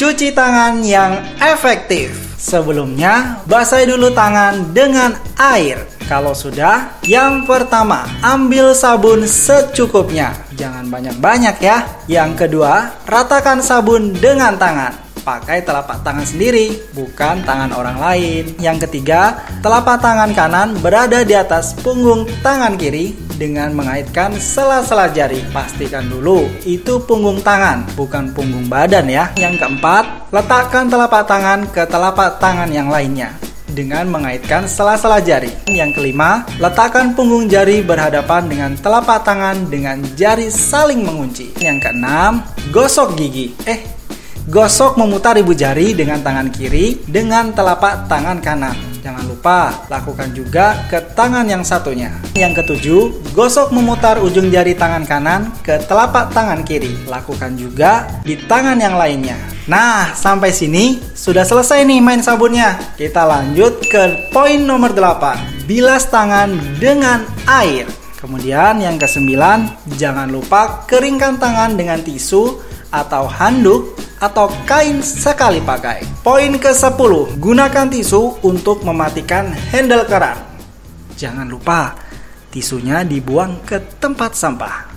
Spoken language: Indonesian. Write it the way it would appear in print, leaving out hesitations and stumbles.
Cuci tangan yang efektif. Sebelumnya, basahi dulu tangan dengan air. Kalau sudah, yang pertama, ambil sabun secukupnya. Jangan banyak-banyak ya. Yang kedua, ratakan sabun dengan tangan. Pakai telapak tangan sendiri, bukan tangan orang lain. Yang ketiga, telapak tangan kanan berada di atas punggung tangan kiri dengan mengaitkan sela-sela jari. Pastikan dulu itu punggung tangan, bukan punggung badan ya. Yang keempat, letakkan telapak tangan ke telapak tangan yang lainnya dengan mengaitkan sela-sela jari. Yang kelima, letakkan punggung jari berhadapan dengan telapak tangan dengan jari saling mengunci. Yang keenam, gosok gigi. Gosok memutar ibu jari dengan tangan kiri dengan telapak tangan kanan. Jangan lupa, lakukan juga ke tangan yang satunya. Yang ketujuh, gosok memutar ujung jari tangan kanan ke telapak tangan kiri. Lakukan juga di tangan yang lainnya. Nah, sampai sini sudah selesai nih main sabunnya. Kita lanjut ke poin nomor 8. Bilas tangan dengan air. Kemudian yang ke-9, jangan lupa keringkan tangan dengan tisu atau handuk atau kain sekali pakai. Poin ke-10, gunakan tisu untuk mematikan handle keran. Jangan lupa, tisunya dibuang ke tempat sampah.